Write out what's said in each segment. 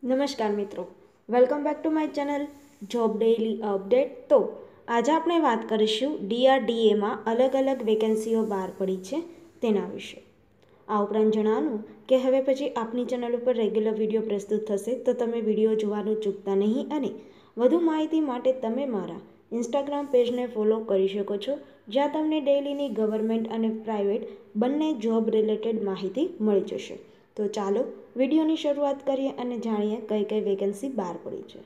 નમસ્કાર મિત્રો, welcome back to my channel job daily update. તો આજે આપણે વાત કરીશું DRDAમાં અલગ અલગ વેકેન્સીઓ બહાર પડી છે તેના વિશે। આ ઉપરાંત જણાવવાનું કે હવે પછી આપની ચેનલ ઉપર રેગ્યુલર વિડીયો પ્રસ્તુત થશે, તો તમે વિડીયો જોવાનું ચૂકતા નહીં અને વધુ માહિતી માટે તમે મારા ઇન્સ્ટાગ્રામ પેજને ફોલો કરી શકો છો, જ્યાં તમને ડેઇલીની ગવર્મેન્ટ અને પ્રાઇવેટ બંને જોબ રિલેટેડ માહિતી મળી જશે। તો ચાલો વિડીયોની શરૂઆત કરીએ અને જાણીએ કઈ કઈ વેકેન્સી બહાર પડી છે।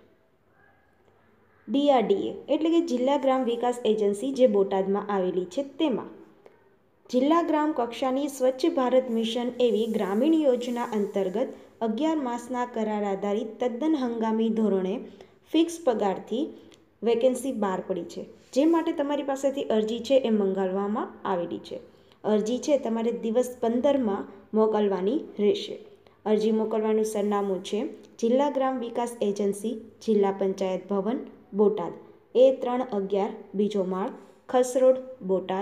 DRDA એટલે કે જિલ્લા ગ્રામ વિકાસ એજન્સી જે બોટાદમાં આવેલી છે, તેમાં જિલ્લા ગ્રામ કક્ષાની સ્વચ્છ ભારત મિશન એવી ગ્રામીણ યોજના અંતર્ગત 11 માસના કરાર આધારિત તદ્દન હંગામી ધોરણે ફિક્સ પગારથી વેકેન્સી બહાર પડી છે, જે માટે તમારી પાસેથી અરજી છે એ મંગાવવામાં આવેલી છે। અરજી છે તમારે દિવસ 15માં મોકલવાની રહેશે। અરજી મોકલવાનું સરનામું છે જિલ્લા ગ્રામ વિકાસ એજન્સી, જિલ્લા પંચાયત ભવન, બોટાદ, A311 બીજો માળ, ખસ રોડ, બોટાદ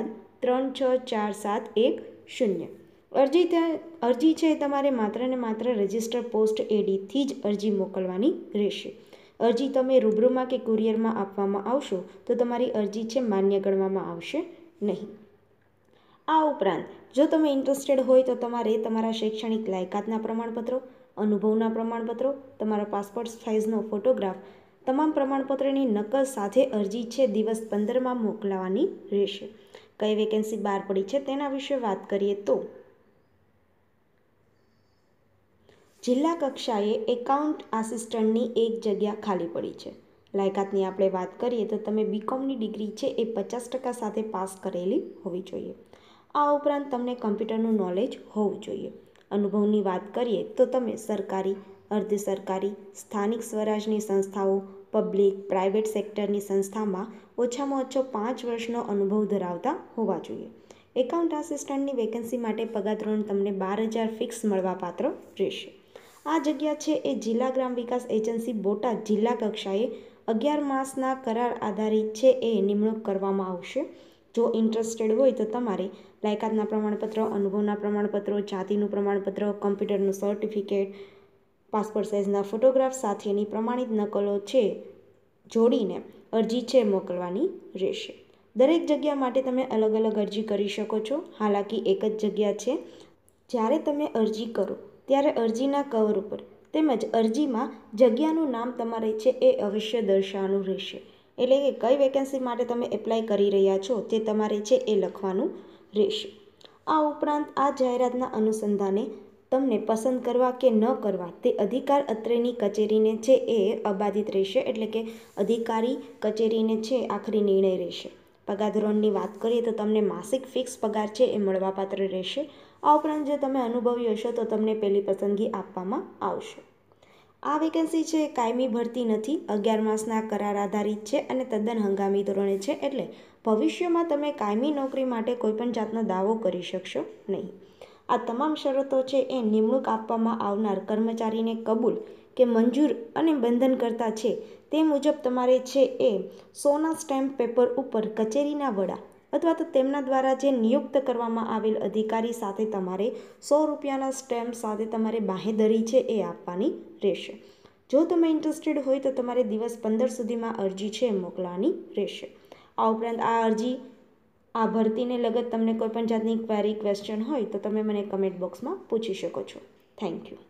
364710। અરજી છે તમારે માત્ર ને માત્ર રજિસ્ટર પોસ્ટ ADથી જ અરજી મોકલવાની રહેશે। અરજી તમે રૂબરૂમાં કે કુરિયરમાં આપવામાં આવશો તો તમારી અરજી છે માન્ય ગણવામાં આવશે નહીં। આ ઉપરાંત જો તમે ઇન્ટરેસ્ટેડ હોય તો તમારે તમારા શૈક્ષણિક લાયકાતના પ્રમાણપત્રો, અનુભવના પ્રમાણપત્રો, તમારા પાસપોર્ટ સાઇઝનો ફોટોગ્રાફ, તમામ પ્રમાણપત્રોની નકલ સાથે અરજી છે દિવસ 15માં મોકલવાની રહેશે। કઈ વેકેન્સી બહાર પડી છે તેના વિશે વાત કરીએ તો જિલ્લા કક્ષાએ એકાઉન્ટ આસિસ્ટન્ટની એક જગ્યા ખાલી પડી છે। લાયકાતની આપણે વાત કરીએ તો તમે BComની ડિગ્રી છે એ 50% સાથે પાસ કરેલી હોવી જોઈએ। આ ઉપરાંત તમને કમ્પ્યુટરનું નોલેજ હોવું જોઈએ। અનુભવની વાત કરીએ તો તમે સરકારી, અર્ધ સરકારી, સ્થાનિક સ્વરાજની સંસ્થાઓ, પબ્લિક, પ્રાઇવેટ સેક્ટરની સંસ્થામાં ઓછામાં ઓછો 5 વર્ષનો અનુભવ ધરાવતા હોવા જોઈએ। એકાઉન્ટ આસિસ્ટન્ટની વેકેન્સી માટે પગાર ધોરણ તમને 12,000 ફિક્સ મળવાપાત્ર રહેશે। આ જગ્યા છે એ જિલ્લા ગ્રામ વિકાસ એજન્સી બોટાદ જિલ્લા કક્ષાએ 11 માસના કરાર આધારિત છે એ નિમણૂક કરવામાં આવશે। જો ઇન્ટરેસ્ટેડ હોય તો તમારે લાયકાતના પ્રમાણપત્રો, અનુભવના પ્રમાણપત્રો, જાતિનું પ્રમાણપત્ર, કમ્પ્યુટરનું સર્ટિફિકેટ, પાસપોર્ટ સાઇઝના ફોટોગ્રાફ સાથેની પ્રમાણિત નકલો છે જોડીને અરજી છે મોકલવાની રહેશે। દરેક જગ્યા માટે તમે અલગ અલગ અરજી કરી શકો છો। હાલાકી એક જ જગ્યા છે। જ્યારે તમે અરજી કરો ત્યારે અરજીના કવર ઉપર તેમજ અરજીમાં જગ્યાનું નામ તમારે છે એ અવશ્ય દર્શાવવાનું રહેશે। એટલે કે કઈ વેકેન્સી માટે તમે એપ્લાય કરી રહ્યા છો તે તમારે છે એ લખવાનું રહેશે। આ ઉપરાંત આ જાહેરાતના અનુસંધાને તમને પસંદ કરવા કે ન કરવા તે અધિકાર અત્રેની કચેરીને છે એ અબાધિત રહેશે। એટલે કે અધિકારી કચેરીને છે આખરી નિર્ણય રહેશે। પગાર ધોરણની વાત કરીએ તો તમને માસિક ફિક્સ પગાર છે એ મળવાપાત્ર રહેશે। આ ઉપરાંત જો તમે અનુભવી હશો તો તમને પહેલી પસંદગી આપવામાં આવશે। આ વેકેન્સી છે કાયમી ભરતી નથી, 11 માસના કરાર આધારિત છે અને તદ્દન હંગામી ધોરણે છે। એટલે ભવિષ્યમાં તમે કાયમી નોકરી માટે કોઈપણ જાતનો દાવો કરી શકશો નહીં। આ તમામ શરતો છે એ નિમણૂક આપવામાં આવનાર કર્મચારીને કબૂલ કે મંજૂર અને બંધનકર્તા છે તે મુજબ તમારે છે એ સોના સ્ટેમ્પ પેપર ઉપર કચેરીના વડા અથવા તો તેમના દ્વારા જે નિયુક્ત કરવામાં આવેલ અધિકારી સાથે તમારે 100 રૂપિયાના સ્ટેમ્પ સાથે તમારે બાંહેધરી છે એ આપવાની રહેશે। જો તમે ઇન્ટરેસ્ટેડ હોય તો તમારે દિવસ 15 સુધીમાં અરજી છે મોકલવાની રહેશે। આ ઉપરાંત આ ભરતીને લગત તમને કોઈપણ જાતની ક્વેરી, ક્વેશ્ચન હોય તો તમે મને કમેન્ટ બોક્સમાં પૂછી શકો છો। Thank you.